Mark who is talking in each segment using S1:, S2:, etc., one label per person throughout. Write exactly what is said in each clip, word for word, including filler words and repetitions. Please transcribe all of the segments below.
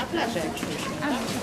S1: plażę jak szliśmy.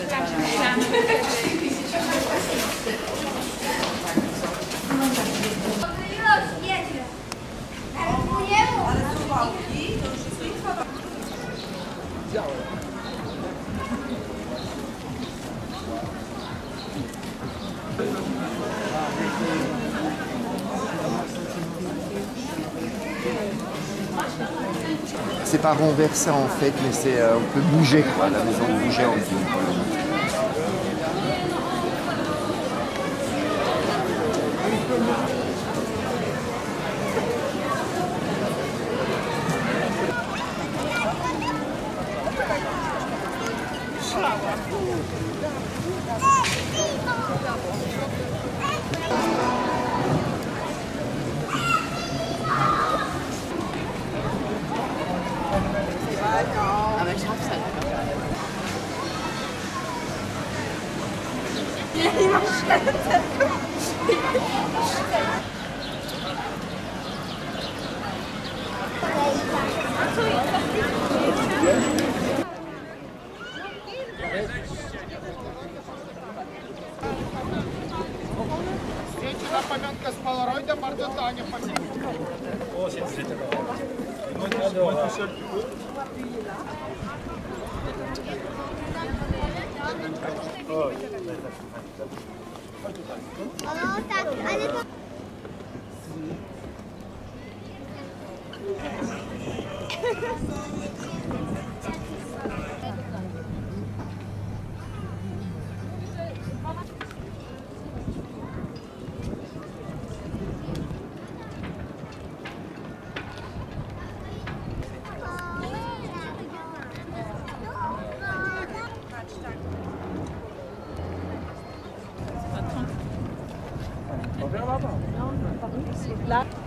S2: C'est pas renversé en fait, mais c'est euh, on peut bouger quoi, la maison bougeait en dessous.
S1: Aber ich hab's halt einfach gar nicht.
S3: Zdjęcie na pamiątkę z Polaroida, bardzo tanie. O, się
S4: O tak, ale to...
S1: Là.